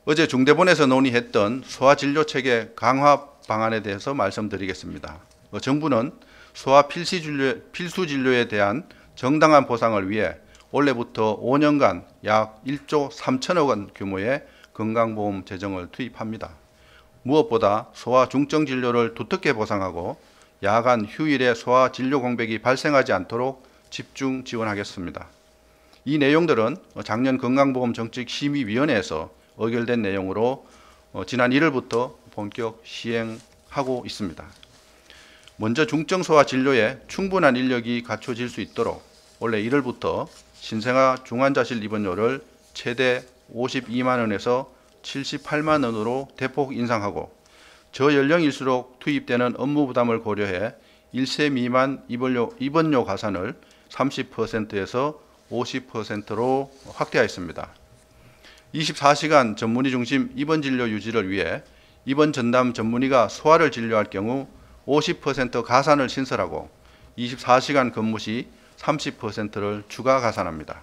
어제 중대본에서 논의했던 소아진료체계 강화 방안에 대해서 말씀드리겠습니다. 정부는 소아 필수진료에 대한 정당한 보상을 위해 올해부터 5년간 약 1조 3천억 원 규모의 건강보험 재정을 투입합니다. 무엇보다 소아 중증진료를 두텁게 보상하고 야간 휴일에 소아 진료 공백이 발생하지 않도록 집중 지원하겠습니다. 이 내용들은 작년 건강보험정책심의위원회에서 의결된 내용으로 지난 1월부터 본격 시행하고 있습니다. 먼저 중증소아 진료에 충분한 인력이 갖춰질 수 있도록 올해 1월부터 신생아 중환자실 입원료를 최대 52만 원에서 78만 원으로 대폭 인상하고 저연령일수록 투입되는 업무 부담을 고려해 1세 미만 입원료 가산을 30%에서 50%로 확대하였습니다. 24시간 전문의 중심 입원 진료 유지를 위해 입원 전담 전문의가 소아를 진료할 경우 50% 가산을 신설하고 24시간 근무 시 30%를 추가 가산합니다.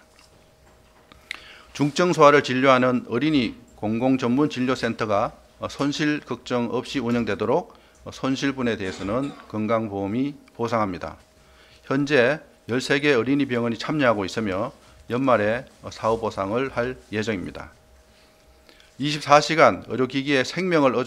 중증 소아를 진료하는 어린이 공공전문진료센터가 손실 걱정 없이 운영되도록 손실분에 대해서는 건강보험이 보상합니다. 현재 13개 어린이 병원이 참여하고 있으며 연말에 사후 보상을 할 예정입니다. 24시간 의료기기에 생명을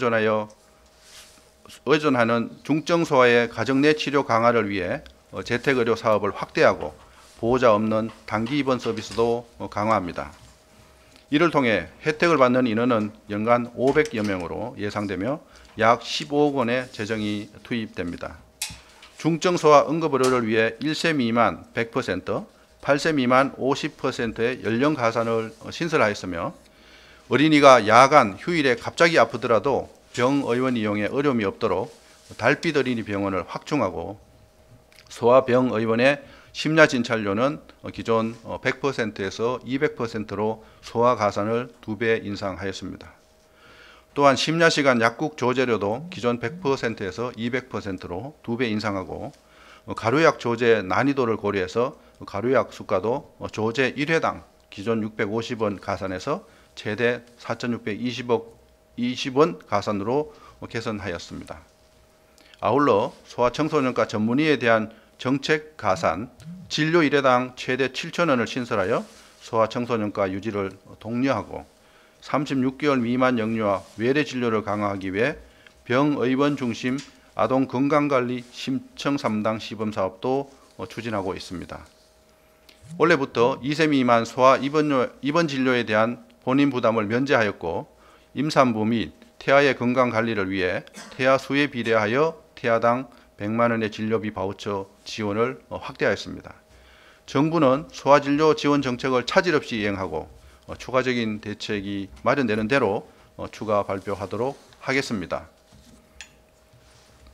의존하는 중증소아의 가정 내 치료 강화를 위해 재택의료 사업을 확대하고 보호자 없는 단기 입원 서비스도 강화합니다. 이를 통해 혜택을 받는 인원은 연간 500여 명으로 예상되며 약 15억 원의 재정이 투입됩니다. 중증소아 응급의료를 위해 1세 미만 100%, 8세 미만 50%의 연령 가산을 신설하였으며 어린이가 야간 휴일에 갑자기 아프더라도 병의원 이용에 어려움이 없도록 달빛 어린이 병원을 확충하고 소아병의원의 심야 진찰료는 기존 100%에서 200%로 소아 가산을 2배 인상하였습니다. 또한 심야시간 약국 조제료도 기존 100%에서 200%로 2배 인상하고 가루약 조제 난이도를 고려해서 가루약 수가도 조제 1회당 기존 650원 가산해서 최대 4,620원 가산으로 개선하였습니다. 아울러 소아청소년과 전문의에 대한 정책 가산, 진료 1회당 최대 7,000원을 신설하여 소아청소년과 유지를 독려하고 36개월 미만 영유아 외래 진료를 강화하기 위해 병의원 중심 아동 건강관리 심층 3당 시범 사업도 추진하고 있습니다. 올해부터 2세 미만 소아 입원 진료에 대한 본인 부담을 면제하였고 임산부 및 태아의 건강관리를 위해 태아 수에 비례하여 태아당 100만 원의 진료비 바우처 지원을 확대하였습니다. 정부는 소아진료 지원 정책을 차질 없이 이행하고 추가적인 대책이 마련되는 대로 추가 발표하도록 하겠습니다.